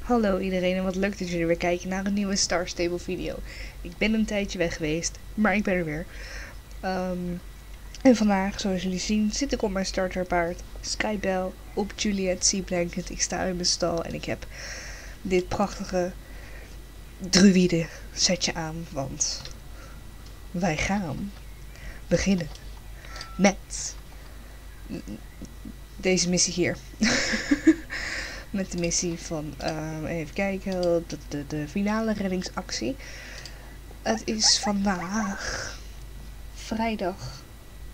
Hallo iedereen en wat leuk dat jullie weer kijken naar een nieuwe Star Stable video. Ik ben een tijdje weg geweest, maar ik ben er weer. En vandaag, zoals jullie zien, zit ik op mijn starterpaard Skybell op Juliet Sea Blanket. Ik sta in mijn stal en ik heb dit prachtige druïde setje aan, want wij gaan beginnen met deze missie hier. Met de missie van, even kijken, de finale reddingsactie. Het is vandaag vrijdag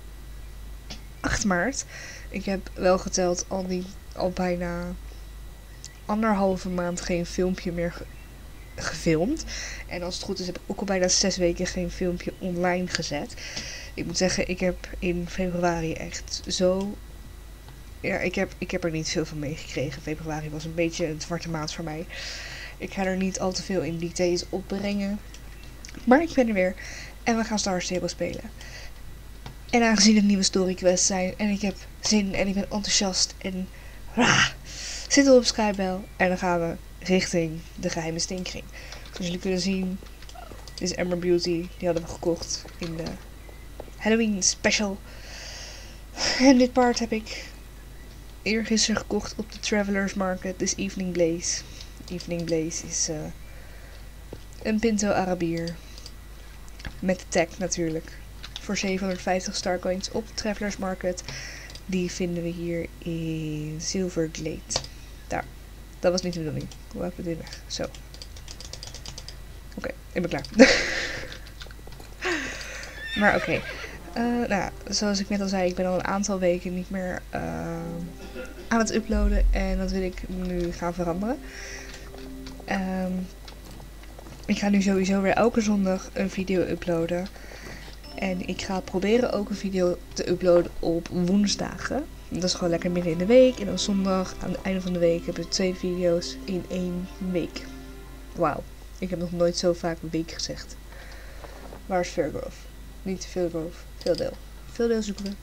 8 maart. Ik heb wel geteld al bijna 1,5 maand geen filmpje meer gefilmd. En als het goed is heb ik ook al bijna 6 weken geen filmpje online gezet. Ik moet zeggen, ik heb in februari echt zo... Ja, ik heb er niet veel van meegekregen. Februari was een beetje een zwarte maand voor mij. Ik ga er niet al te veel in details opbrengen. Maar ik ben er weer. En we gaan Star Stable spelen. En aangezien het nieuwe story quests zijn. En ik heb zin en ik ben enthousiast. En zitten we op Skybell. En dan gaan we richting de geheime stinkring. Zoals jullie kunnen zien. Dit is Ember Beauty. Die hadden we gekocht in de Halloween special. En dit paard heb ik eergisteren gekocht op de Travelers Market. Dus Evening Blaze. Evening Blaze is een Pinto Arabier. Met de tag natuurlijk. Voor 750 starcoins op de Travelers Market. Die vinden we hier in Silver Glade. Daar. Dat was niet de bedoeling. Hoe heb ik dit weg? Zo. Oké, ik ben klaar. Maar oké. Nou, zoals ik net al zei, ik ben al een aantal weken niet meer aan het uploaden. En dat wil ik nu gaan veranderen. Ik ga nu sowieso weer elke zondag een video uploaden. En ik ga proberen ook een video te uploaden op woensdagen. Dat is gewoon lekker midden in de week. En dan zondag aan het einde van de week hebben we 2 video's in 1 week. Wauw. Ik heb nog nooit zo vaak een week gezegd. Waar is Fairgrove? Niet Fairgrove. Veeldeel. Veeldeel zoeken we.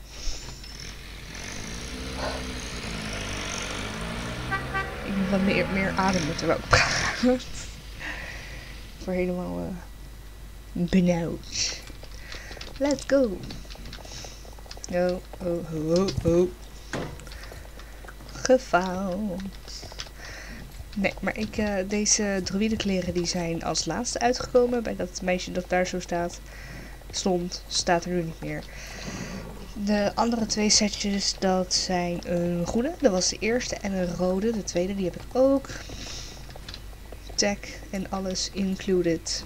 Ik moet wat meer adem moeten we ook praten. Ik word helemaal benauwd. Let's go. Oh. Gefaald. Nee, maar deze druïdekleren die zijn als laatste uitgekomen. Bij dat meisje dat daar zo staat er nu niet meer. De andere 2 setjes, dat zijn een groene. Dat was de eerste. En een rode. De tweede, die heb ik ook. Tag en alles included.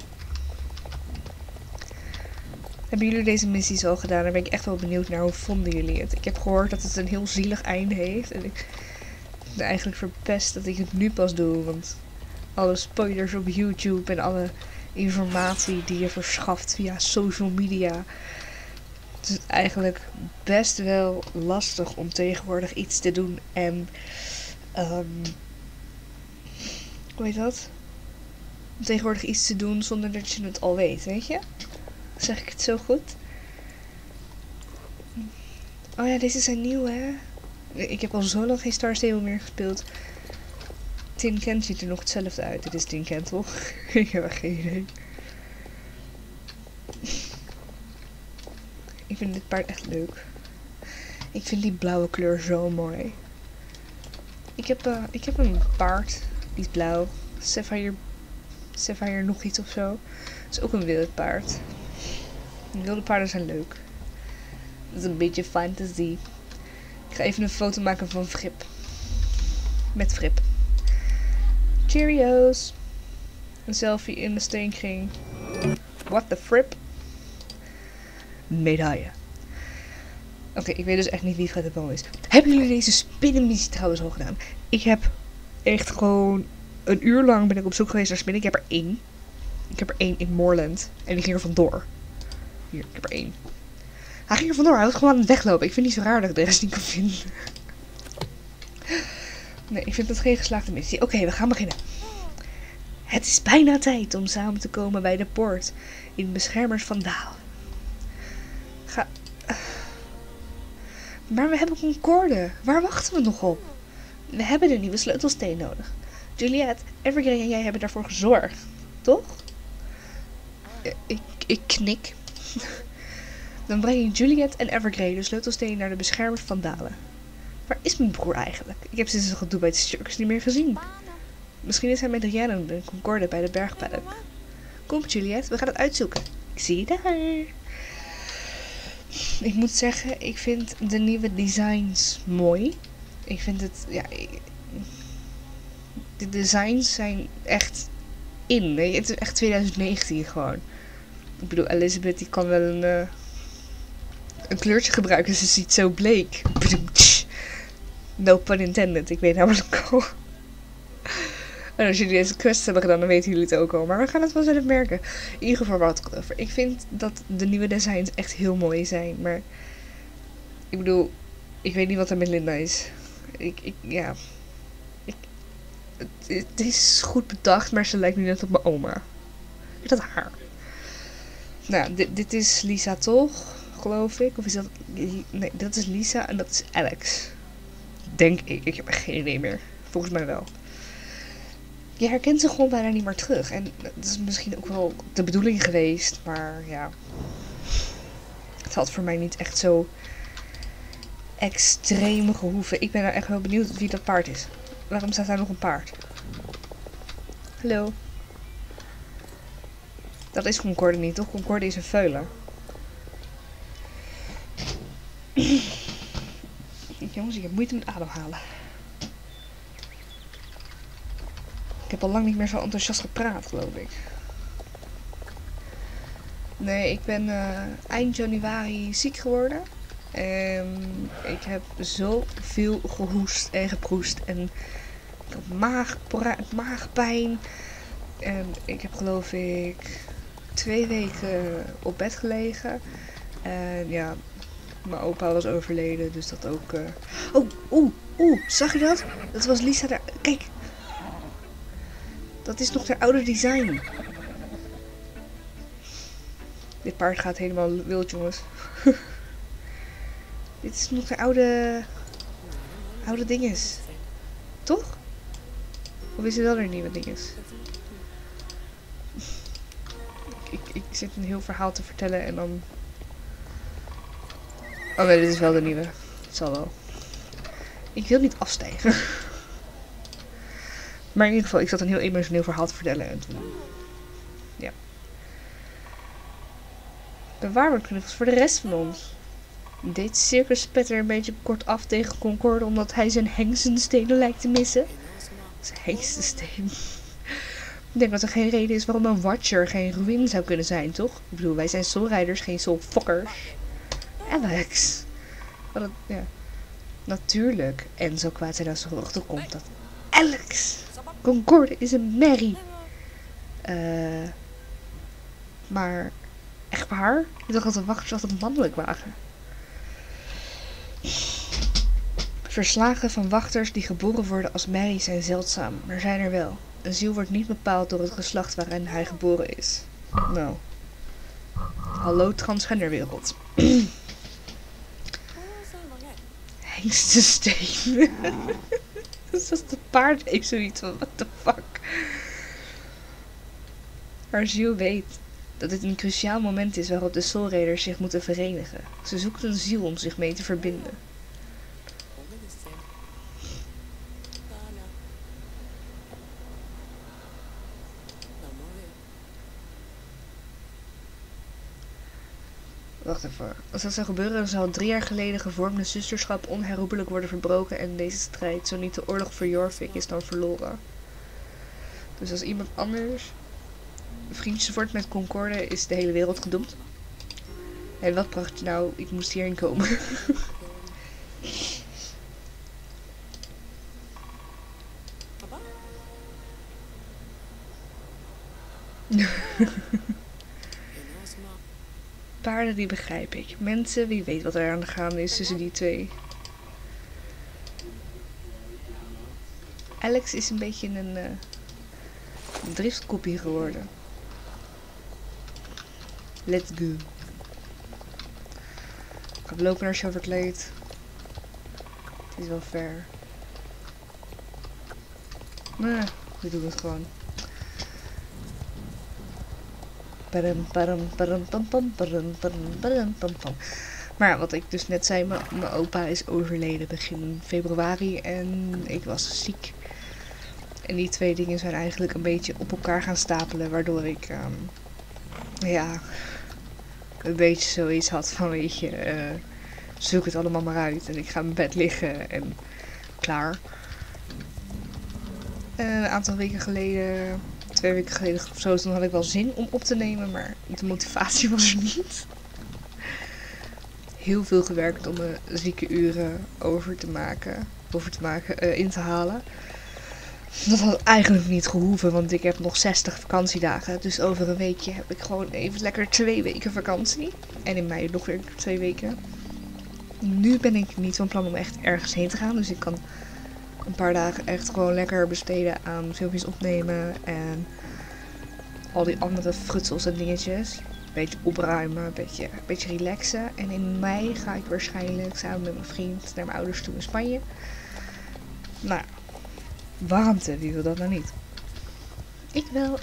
Hebben jullie deze missies al gedaan? Daar ben ik echt wel benieuwd naar. Hoe vonden jullie het? Ik heb gehoord dat het een heel zielig einde heeft. En ik ben eigenlijk verpest dat ik het nu pas doe. Want alle spoilers op YouTube en alle informatie die je verschaft via social media. Het is eigenlijk best wel lastig om tegenwoordig iets te doen. En hoe heet dat? Om tegenwoordig iets te doen zonder dat je het al weet, weet je? Zeg ik het zo goed? Oh ja, deze zijn nieuw, hè? Ik heb al zo lang geen Star Stable meer gespeeld. Tin Can ziet er nog hetzelfde uit. Dit is Tin Can, toch? Ik heb er geen idee. Ik vind dit paard echt leuk. Ik vind die blauwe kleur zo mooi. Ik heb een paard. Die is blauw. Sapphire nog iets of zo. Dat is ook een wild paard. Wilde paarden zijn leuk. Dat is een beetje fantasy. Ik ga even een foto maken van Frip. Met Frip. Cheerios. Een selfie in de steenkring. What the Frip? Medaille. Oké, ik weet dus echt niet wie Fred de Boom is. Hebben jullie deze spinnenmissie trouwens al gedaan? Ik heb echt gewoon een uur lang ben ik op zoek geweest naar spinnen. Ik heb er 1. Ik heb er 1 in Moorland. En die ging er vandoor. Hier, ik heb er 1. Hij ging er vandoor. Hij was gewoon aan het weglopen. Ik vind het niet zo raar dat ik de rest niet kan vinden. Nee, ik vind het geen geslaagde missie. Oké, we gaan beginnen. Het is bijna tijd om samen te komen bij de poort in Beschermers van Daal. Maar we hebben Concorde. Waar wachten we nog op? We hebben de nieuwe sleutelsteen nodig. Juliette, Evergreen en jij hebben daarvoor gezorgd, toch? Ik knik. Dan breng ik Juliette en Evergreen de sleutelsteen naar de beschermers van Dalen. Waar is mijn broer eigenlijk? Ik heb sinds het gedoe bij het circus niet meer gezien. Misschien is hij met Rhiannon en Concorde bij de bergpaddock. Kom Juliette, we gaan het uitzoeken. Ik zie je daar. Ik moet zeggen, ik vind de nieuwe designs mooi. Ik vind het, ja... De designs zijn echt in. Nee? Het is echt 2019 gewoon. Ik bedoel, Elizabeth die kan wel een kleurtje gebruiken. Ze ziet zo bleek. No pun intended. Ik weet namelijk al. En als jullie deze quest hebben gedaan, dan weten jullie het ook al. Maar we gaan het wel zelf merken. In ieder geval wat over. Ik vind dat de nieuwe designs echt heel mooi zijn. Maar ik bedoel, ik weet niet wat er met Linda is. Het is goed bedacht, maar ze lijkt nu net op mijn oma. Dat haar. Nou, dit is Lisa toch? Geloof ik. Of is dat... Nee, dat is Lisa en dat is Alex. Denk ik. Ik heb echt geen idee meer. Volgens mij wel. Je herkent ze gewoon bijna niet meer terug. En dat is misschien ook wel de bedoeling geweest. Maar ja. Het had voor mij niet echt zo extreem gehoeven. Ik ben nou echt wel benieuwd wie dat paard is. Waarom staat daar nog een paard? Hallo. Dat is Concorde niet, toch? Concorde is een veulen. Jongens, ik heb moeite met ademhalen. Ik heb al lang niet meer zo enthousiast gepraat, geloof ik. Nee, ik ben eind januari ziek geworden. En ik heb zoveel gehoest en geproest. En ik had maagpijn. En ik heb geloof ik 2 weken op bed gelegen. En ja, mijn opa was overleden, dus dat ook... zag je dat? Dat was Lisa daar. Kijk. Dat is nog haar oude design. Dit paard gaat helemaal wild, jongens. Dit is nog haar oude dinges. Toch? Of is het wel een nieuwe dinges? Ik zit een heel verhaal te vertellen en dan... Oh nee, dit is wel de nieuwe. Het zal wel. Ik wil niet afstijgen. Maar in ieder geval, ik zat een heel emotioneel verhaal te vertellen en toen... Ja. Bewaarmerknuffels voor de rest van ons. Deed Circus Petter een beetje kort af tegen Concorde omdat hij zijn hengstenstenen lijkt te missen. Zijn hengstensteen. Ik denk dat er geen reden is waarom een Watcher geen ruïne zou kunnen zijn, toch? Ik bedoel, wij zijn soulrijders, geen soulfokkers. Alex. Wat het, ja. Natuurlijk. En zo kwaad zijn als er erachter komt dat Alex. Concorde is een merrie. Maar echt waar? Ik dacht dat de wachters altijd mannelijk waren. Verslagen van wachters die geboren worden als merrie zijn zeldzaam, maar zijn er wel. Een ziel wordt niet bepaald door het geslacht waarin hij geboren is. Nou. Hallo transgenderwereld. Hengstensteen. Dat is als de paard heeft zoiets van, what the fuck. Maar ziel weet dat dit een cruciaal moment is waarop de Soul Raiders zich moeten verenigen. Ze zoeken een ziel om zich mee te verbinden. Wacht even. Als dat zou gebeuren, dan zou het 3 jaar geleden gevormde zusterschap onherroepelijk worden verbroken en deze strijd, zo niet de oorlog voor Jorvik, is dan verloren. Dus als iemand anders vriendjes wordt met Concorde, is de hele wereld gedoemd. En wat bracht je nou? Ik moest hierheen komen. Paarden, die begrijp ik. Mensen, wie weet wat er aan de gaande is tussen die twee. Alex is een beetje een driftkoppie geworden. Let's go. Ik ga lopen naar Chauverkleed. Het is wel ver. We doen het gewoon. Padam, padam, padam, pam, pam, padam, padam, padam, pam, pam. Maar wat ik dus net zei, mijn opa is overleden begin februari en ik was ziek. En die twee dingen zijn eigenlijk een beetje op elkaar gaan stapelen, waardoor ik ja, een beetje zoiets had van, weet je, zoek het allemaal maar uit en ik ga in mijn bed liggen en klaar. Een aantal weken geleden, 2 weken geleden of zo, toen had ik wel zin om op te nemen, maar de motivatie was er niet. Heel veel gewerkt om mijn zieke uren in te halen. Dat had eigenlijk niet gehoeven, want ik heb nog 60 vakantiedagen. Dus over een weekje heb ik gewoon even lekker 2 weken vakantie. En in mei nog weer 2 weken. Nu ben ik niet van plan om echt ergens heen te gaan. Dus ik kan een paar dagen echt gewoon lekker besteden aan filmpjes opnemen. En al die andere frutsels en dingetjes. Een beetje opruimen, een beetje relaxen. En in mei ga ik waarschijnlijk samen met mijn vriend naar mijn ouders toe in Spanje. Nou, warmte, wie wil dat nou niet? Ik wel.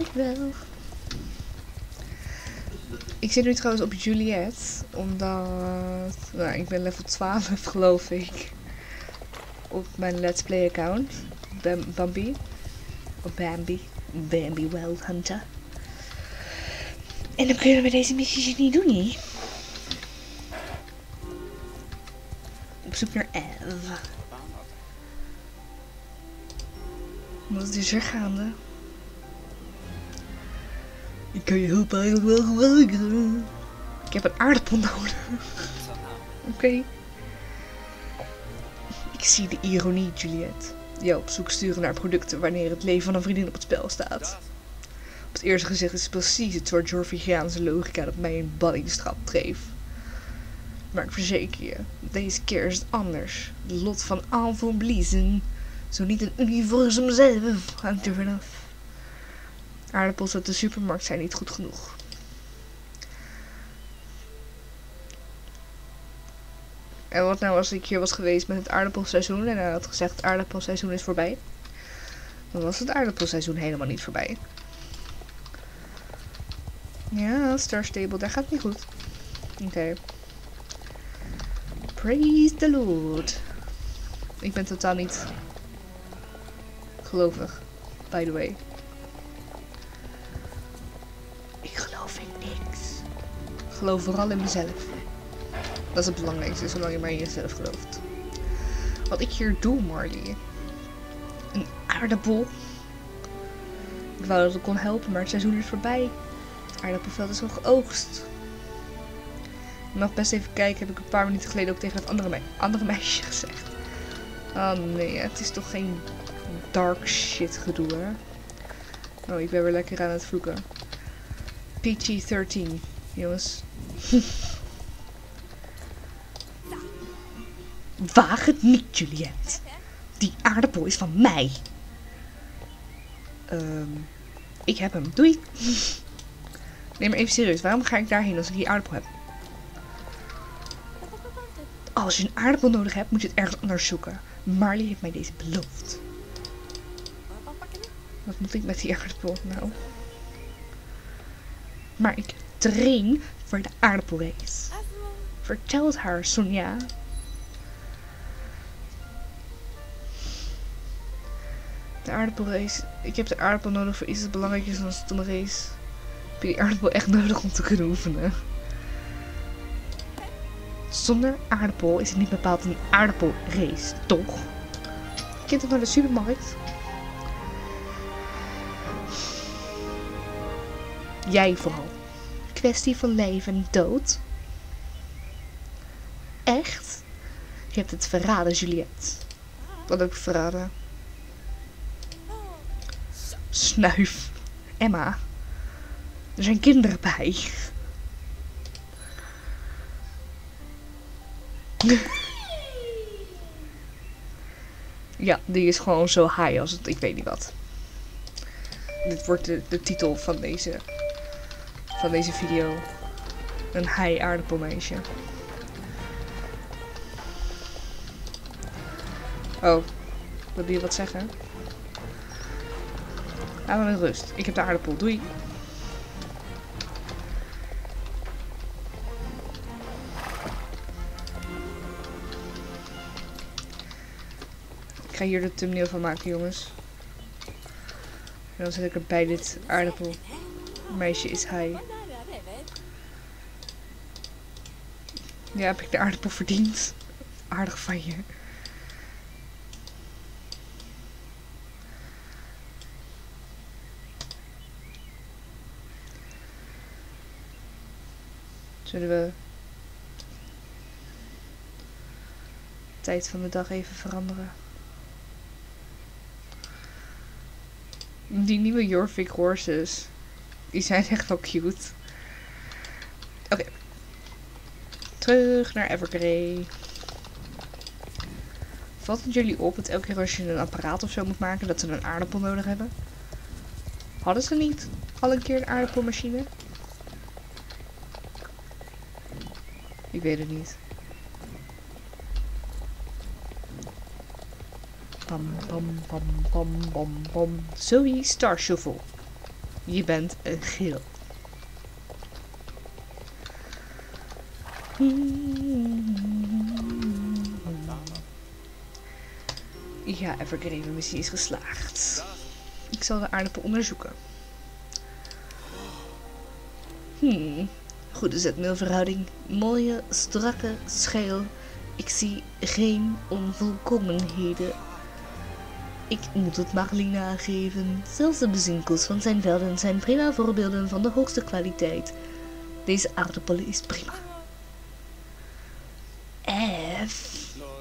Ik zit nu trouwens op Juliet, omdat ik ben level 12 geloof ik. Op mijn Let's Play account. Bambi. Of Bambi. Bambi Wild Hunter. En dan kunnen we deze missies niet doen, niet? Op zoek naar Eve. Wat is er gaande? Ik kan je hulp eigenlijk wel gebruiken. Ik heb een aardappel nodig. Oké. Ik zie de ironie, Juliet. Jou op zoek sturen naar producten wanneer het leven van een vriendin op het spel staat. Op het eerste gezicht is het precies het soort Jorvigiaanse logica dat mij in ballingstrap dreef. Maar ik verzeker je, deze keer is het anders. De lot van Anvon Bliezen. Zo niet een universum zelf hangt er vanaf. Aardappels uit de supermarkt zijn niet goed genoeg. En wat nou als ik hier was geweest met het aardappelseizoen en hij had gezegd het aardappelseizoen is voorbij? Dan was het aardappelseizoen helemaal niet voorbij. Ja, Star Stable, daar gaat het niet goed. Oké. Praise the Lord. Ik ben totaal niet gelovig, by the way. Ik geloof in niks. Ik geloof vooral in mezelf. Dat is het belangrijkste, zolang je maar in jezelf gelooft. Wat ik hier doe, Marley. Een aardappel. Ik wou dat ik kon helpen, maar het seizoen is voorbij. Het aardappelveld is al geoogst. Je mag best even kijken, heb ik een paar minuten geleden ook tegen het andere meisje gezegd. Oh nee, het is toch geen dark shit gedoe, hè? Oh, ik ben weer lekker aan het vloeken. PG-13, jongens. Waag het niet, Juliet. Die aardappel is van mij. Ik heb hem. Doei. Nee, maar even serieus. Waarom ga ik daarheen als ik die aardappel heb? Als je een aardappel nodig hebt, moet je het ergens anders zoeken. Marley heeft mij deze beloofd. Wat moet ik met die aardappel nou? Maar ik train voor de aardappelrace. Vertel het haar, Sonja. De aardappelrace. Ik heb de aardappel nodig voor iets dat belangrijk is dan een race. Heb je die aardappel echt nodig om te kunnen oefenen? Zonder aardappel is het niet bepaald een aardappelrace, toch? Je kent toch naar de supermarkt? Jij vooral. Kwestie van leven en dood. Echt? Je hebt het verraden, Juliet. Wat heb ik verraden? Snuif. Emma. Er zijn kinderen bij. Ja, die is gewoon zo high als het, ik weet niet wat. Dit wordt de titel van deze video. Een high aardappelmeisje. Oh, wil je wat zeggen? Laat me met rust. Ik heb de aardappel. Doei. Ik ga hier de thumbnail van maken, jongens. En dan zet ik erbij dit aardappel. Meisje is hij. Ja, heb ik de aardappel verdiend. Aardig van je. Zullen we de tijd van de dag even veranderen? Die nieuwe Jorvik horses. Die zijn echt wel cute. Oké. Terug naar Evergrey. Valt het jullie op dat elke keer als je een apparaat of zo moet maken, dat ze een aardappel nodig hebben? Hadden ze niet al een keer een aardappelmachine? Ik weet het niet. Bam, bam, bam, bam, bam, bam. Zoe Starshovel. Je bent een geel. Ja, Evergrey missie is geslaagd. Ik zal de aardappel onderzoeken. Goede zetmeelverhouding. Mooie, strakke scheel. Ik zie geen onvolkomenheden. Ik moet het Marlina geven. Zelfs de bezinkels van zijn velden zijn prima voorbeelden van de hoogste kwaliteit. Deze aardappel is prima. F.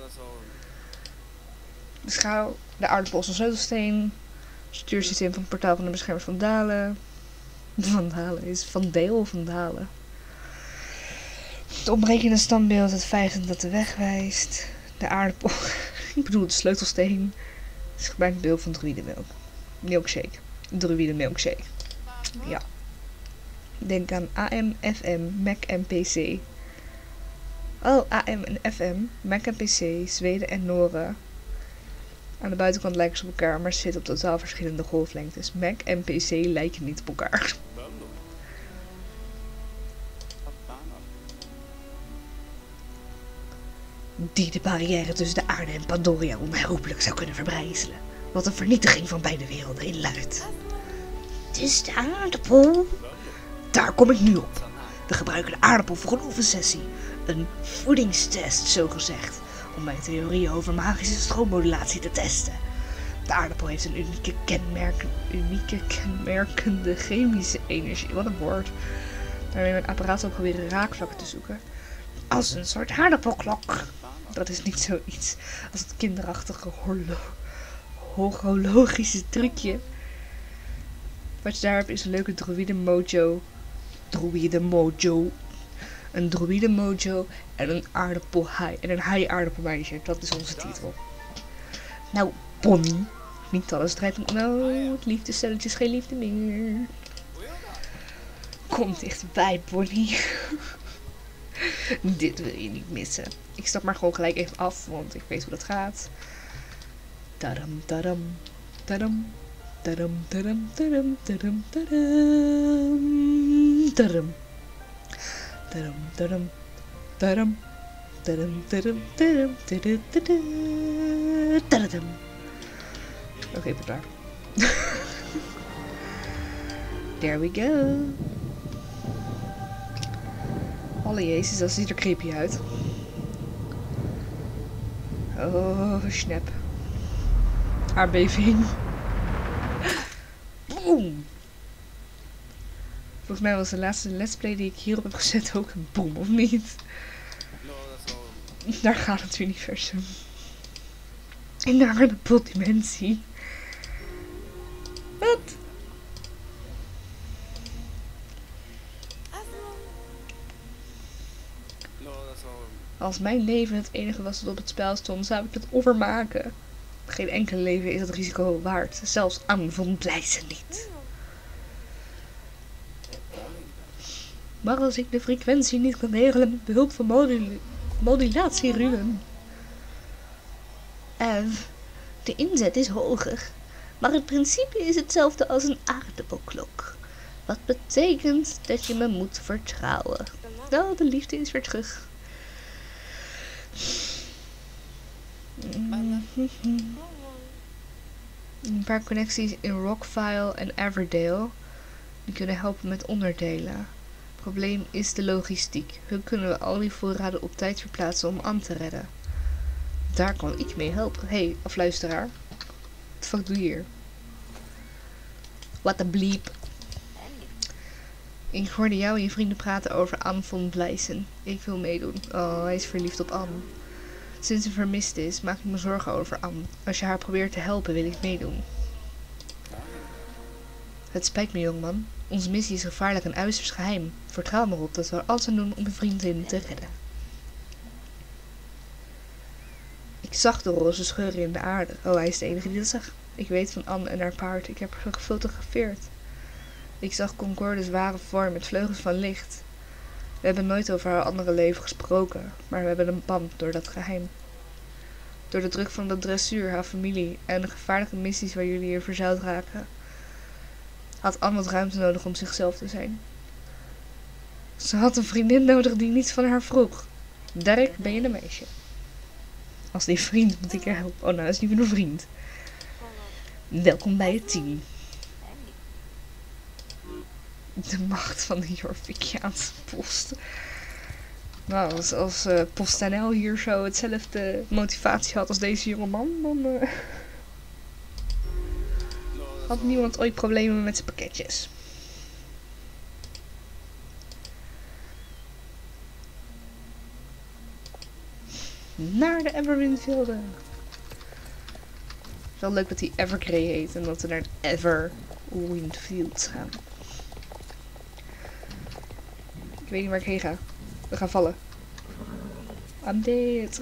De schaal, de aardappel is een sleutelsteen. Stuursysteem van het portaal van de beschermers van Dalen. Van Dalen is Van Deel of Van Dalen. Het ontbrekende standbeeld, het vijgen dat de weg wijst. De aardappel, ik bedoel de sleutelsteen. Het is gebruikt beeld van druïdemelk. Milkshake. Druïde milkshake. Ja. Denk aan AM, FM, Mac en PC. Oh, AM en FM, Mac en PC, Zweden en Noren. Aan de buitenkant lijken ze op elkaar, maar ze zitten op totaal verschillende golflengtes. Mac en PC lijken niet op elkaar. Die de barrière tussen de aarde en Pandoria onherroepelijk zou kunnen verbrijzelen. Wat een vernietiging van beide werelden inluidt. Het is de aardappel. Daar kom ik nu op. We gebruiken de aardappel voor een oefensessie. Een voedingstest, zogezegd. Om mijn theorieën over magische stroommodulatie te testen. De aardappel heeft een unieke kenmerkende chemische energie. Wat een woord. Daarmee mijn apparaat zal proberen raakvlakken te zoeken. Als een soort aardappelklok. Dat is niet zoiets als het kinderachtige horologische trucje. Wat je daar hebt is een leuke druïde mojo. Een druïde mojo en een aardappelhaai. En een haai-aardappelmeisje. Dat is onze titel. Nou, Bonnie. Niet alles draait om... Nou, het liefdestelletje is geen liefde meer. Kom dichterbij, Bonnie. Dit wil je niet missen. Ik stap maar gewoon gelijk even af, want ik weet hoe dat gaat. Tadam, tadam, tadam, tadam, tadam, tadam, tadam, tadam, tadam. Tadam, tadam, tadam, tadam, tadam, tadam, tadam, tadam, tadam. Oké, ben klaar. There we go. Alle jezus, dat ziet er creepy uit. Oh, snap. Aardbeving. Boom. Volgens mij was de laatste let's play die ik hierop heb gezet ook een boom, of niet? Daar gaat het universum. In de aardappeldimensie. Wat? Als mijn leven het enige was dat op het spel stond, zou ik het offer maken. Geen enkel leven is het risico waard. Zelfs Anne von Blijsen niet. Maar als ik de frequentie niet kan regelen met behulp van modulatieruwen. De inzet is hoger. Maar het principe is hetzelfde als een aardappelklok. Wat betekent dat je me moet vertrouwen. Nou, de liefde is weer terug. Een paar connecties in Rockfile en Everdale. Die kunnen helpen met onderdelen. Het probleem is de logistiek. Hoe kunnen we al die voorraden op tijd verplaatsen om Anne te redden? Daar kan ik mee helpen. Hey, afluisteraar. Wat fuck doe je hier? What the bleep. Ik hoorde jou en je vrienden praten over Anne von Blysen. Ik wil meedoen. Oh, hij is verliefd op Anne. Sinds ze vermist is, maak ik me zorgen over Anne. Als je haar probeert te helpen, wil ik meedoen. Het spijt me, jongman. Onze missie is gevaarlijk en uiterst geheim. Vertrouw me erop dat we er alles aan doen om je vriendin te redden. Ik zag de roze scheuren in de aarde. Oh, hij is de enige die dat zag. Ik weet van Anne en haar paard. Ik heb haar gefotografeerd. Ik zag Concorde's ware vorm met vleugels van licht. We hebben nooit over haar andere leven gesproken, maar we hebben een band door dat geheim. Door de druk van de dressuur, haar familie en de gevaarlijke missies waar jullie hier verzeild raken, had Anne wat ruimte nodig om zichzelf te zijn. Ze had een vriendin nodig die niets van haar vroeg. Derek, ben je een meisje? Als die vriend moet ik haar helpen. Oh, nou, dat is niet meer een vriend. Welkom bij het team. De macht van de Jorvikiaanse post. Nou, als PostNL hier zo hetzelfde motivatie had als deze jonge man, dan had niemand ooit problemen met zijn pakketjes. Naar de Everwindvelden. Het is wel leuk dat hij Evergrey heet en dat we naar het Everwindfields gaan. Ik weet niet waar ik heen ga. We gaan vallen. I'm dead.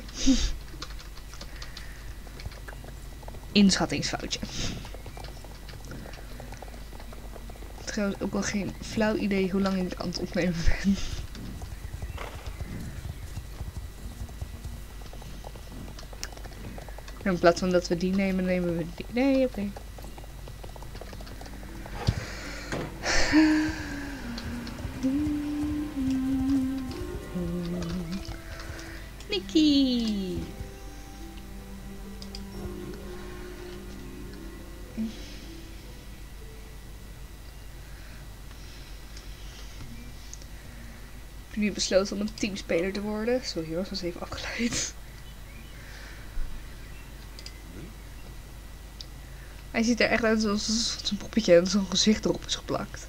Inschattingsfoutje. Trouwens ook wel geen flauw idee hoe lang ik aan het opnemen ben. En in plaats van dat we die nemen, nemen we die. Nee, oké. Nikki! Ik heb nu besloten om een teamspeler te worden. Sorry hoor, was even afgeleid. Hij ziet er echt uit alsof zijn poppetje en zo'n gezicht erop is geplakt.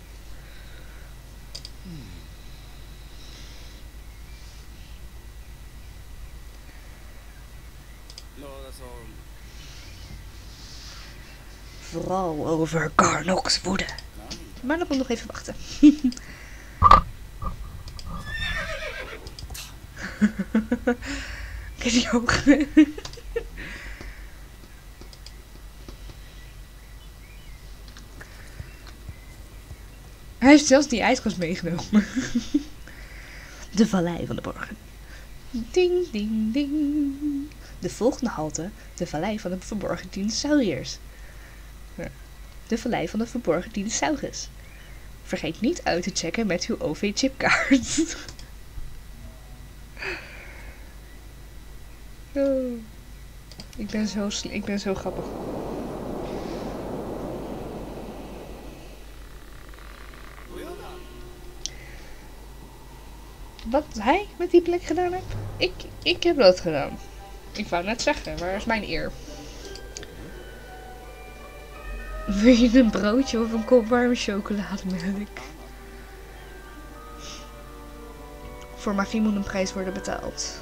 Vooral over Garnock's woede. Maar dan moet nog even wachten. Kijk die ogen. Hij heeft zelfs die ijskast meegenomen. De Vallei van de Borgen. Ding, ding, ding. De volgende halte, de Vallei van de Verborgen Dinosauriërs. De Vallei van de Verborgen Dinosaurus. Vergeet niet uit te checken met uw OV-chipkaart. Oh. Ik ben zo grappig. Wat hij met die plek gedaan heeft? Ik heb dat gedaan. Ik wou net zeggen, waar is mijn eer? Wil je een broodje of een kop warme chocolademelk? Voor magie moet een prijs worden betaald.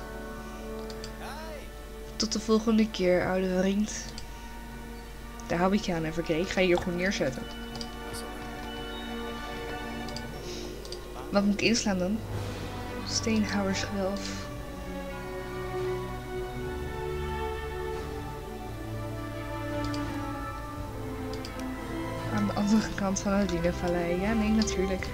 Tot de volgende keer, oude vriend. Daar hou ik je aan, Evergrey. Ik ga je hier gewoon neerzetten. Wat moet ik inslaan dan? Steenhouwersgewelf. Aan de andere kant van het Dino-vallei. Ja, nee, natuurlijk.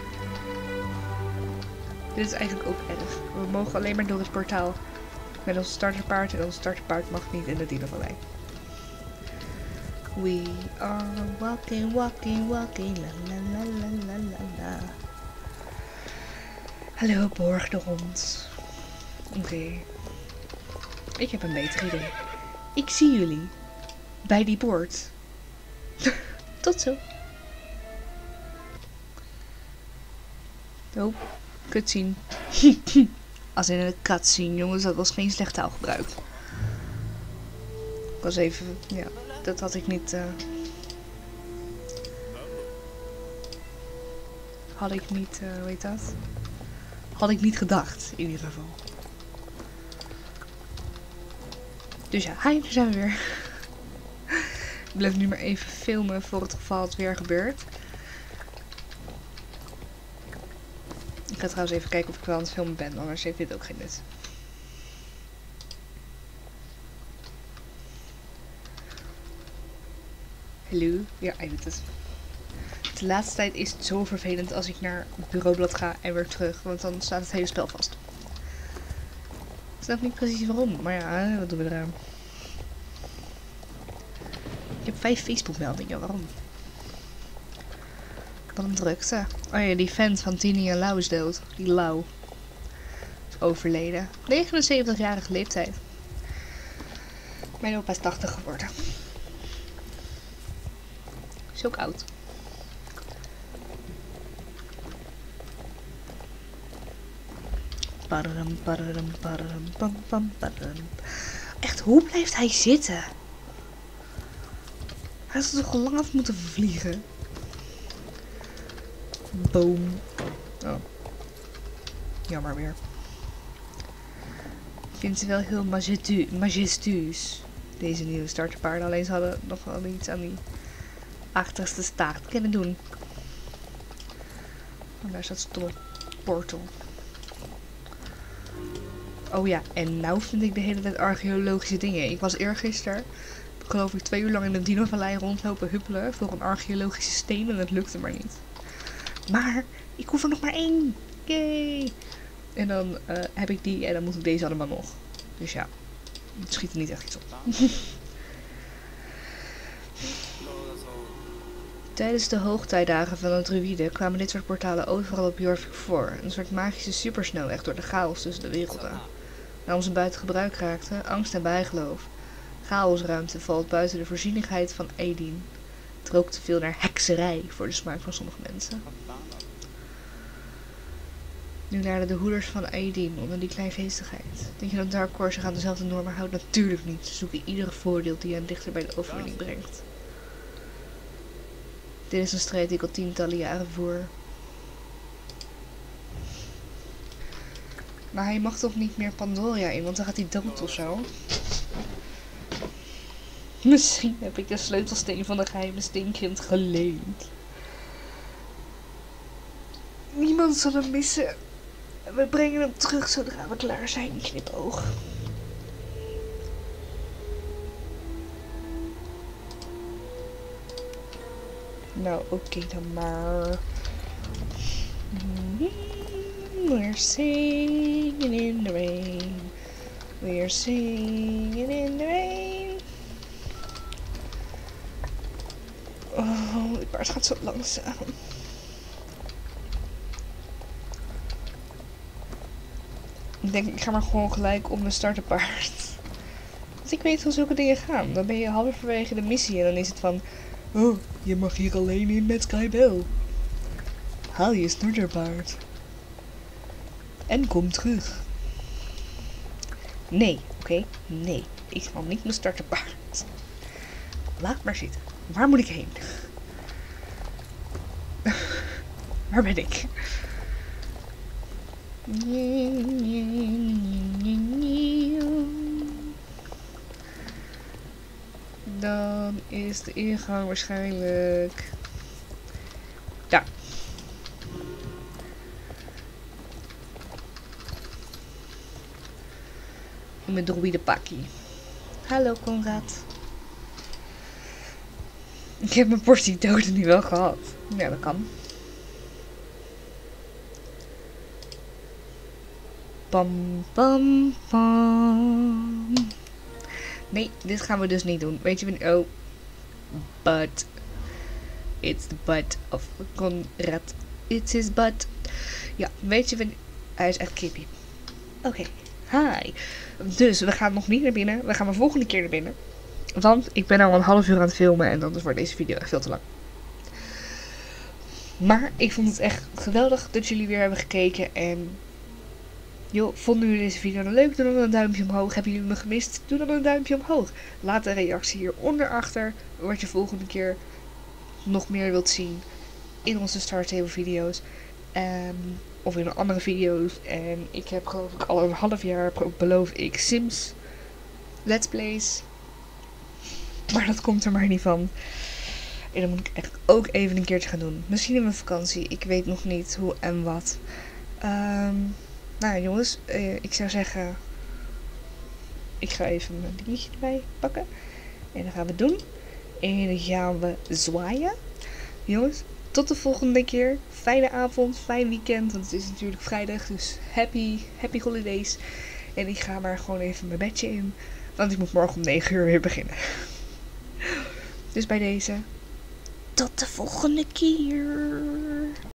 Dit is eigenlijk ook erg. We mogen alleen maar door het portaal. Met ons starterpaard en ons starterpaard mag niet in de Dino-vallei. We are walking, walking, walking, la la la la la la la. Hallo, borg de hond. Oké. Ik heb een beter idee. Ik zie jullie. Bij die poort. Tot zo. Oh, cutscene. Als in een cutscene, jongens, dat was geen slecht taalgebruik. Ik was even, ja, dat had ik niet, hoe heet dat? Had ik niet gedacht, in ieder geval. Dus ja, hi, daar zijn we weer. Ik blijf nu maar even filmen voor het geval het weer gebeurt. Ik ga trouwens even kijken of ik wel aan het filmen ben, anders heeft dit ook geen nut. Hallo? Ja, hij doet het. De laatste tijd is het zo vervelend als ik naar het bureaublad ga en weer terug, want dan staat het hele spel vast. Ik snap niet precies waarom, maar ja, wat doen we eraan? Ik heb 5 Facebook meldingen, waarom? Wat een drukte. Oh ja, die vent van Tini en Lau is dood. Die Lau is overleden. 79-jarige leeftijd. Mijn opa is 80 geworden. Is ook oud. Pararam, pararam, pararam, pam, pam, pararam. Echt, hoe blijft hij zitten? Hij had toch al lang af moeten vliegen? Boom. Oh. Jammer weer. Ik vind ze wel heel majestueus. Deze nieuwe starterpaarden. Alleen ze hadden nog wel iets aan die achterste staart kunnen doen. En daar staat stomme portal. Oh ja, en nou vind ik de hele tijd archeologische dingen. Ik was eergisteren, geloof ik, 2 uur lang in de Dino-vallei rondlopen huppelen voor een archeologische steen en dat lukte maar niet. Maar ik hoef er nog maar 1. Yay! En dan heb ik die en dan moet ik deze allemaal nog. Dus ja, het schiet er niet echt iets op. Tijdens de hoogtijdagen van de druïden kwamen dit soort portalen overal op Jorvik voor. Een soort magische supersnelweg door de chaos tussen de werelden. Waarom ze buiten gebruik raakten, angst en bijgeloof. Chaosruimte valt buiten de voorzienigheid van Aideen. Het rookt te veel naar hekserij voor de smaak van sommige mensen. Nu naar de hoeders van Aideen onder die kleingeestigheid. Denk je dat Dark Core zich aan dezelfde normen houdt? Natuurlijk niet. Ze zoeken iedere voordeel die hen dichter bij de overwinning brengt. Dit is een strijd die ik al tientallen jaren voer. Maar hij mag toch niet meer Pandoria in, want dan gaat hij dood of zo. Misschien heb ik de sleutelsteen van de geheime steenkind geleend. Niemand zal hem missen. We brengen hem terug zodra we klaar zijn, knipoog. Nou, oké dan maar. We're singing in the rain. We're singing in the rain. Oh, dit paard gaat zo langzaam. Ik denk, ik ga maar gewoon gelijk op mijn starterpaard. Want ik weet hoe zulke dingen gaan. Dan ben je halverwege de missie en dan is het van... Oh, je mag hier alleen in met Skybell. Haal je starterpaard. En kom terug. Nee, oké? Nee, ik haal niet mijn starterpaard. Laat maar zitten. Waar moet ik heen? Waar ben ik? Dan is de ingang waarschijnlijk daar. In mijn druïdenpakkie. Hallo Konrad. Ik heb mijn portie doden nu wel gehad. Ja, dat kan. Pam, pam, pam. Nee, dit gaan we dus niet doen. Weet je, oh. butt. It's the butt of Conrad. It's his butt. Ja, weet je, hij is echt creepy. Oké, hi. Dus we gaan nog niet naar binnen. We gaan de volgende keer naar binnen. Want ik ben al een half uur aan het filmen en dan wordt deze video echt veel te lang. Maar ik vond het echt geweldig dat jullie weer hebben gekeken. En joh, vonden jullie deze video dan leuk? Doe dan een duimpje omhoog. Hebben jullie me gemist? Doe dan een duimpje omhoog. Laat een reactie hieronder achter wat je volgende keer nog meer wilt zien in onze Star Stable video's. Of in andere video's. En ik heb geloof ik al een half jaar beloof ik Sims Let's Plays. Maar dat komt er maar niet van. En dan moet ik echt ook even een keertje gaan doen. Misschien in mijn vakantie. Ik weet nog niet hoe en wat. Nou jongens, ik zou zeggen. Ik ga even mijn dingetje erbij pakken. En dan gaan we het doen. En dan gaan we zwaaien. Jongens, tot de volgende keer. Fijne avond, fijn weekend. Want het is natuurlijk vrijdag. Dus happy holidays. En ik ga maar gewoon even mijn bedje in. Want ik moet morgen om 9 uur weer beginnen. Dus bij deze. Tot de volgende keer.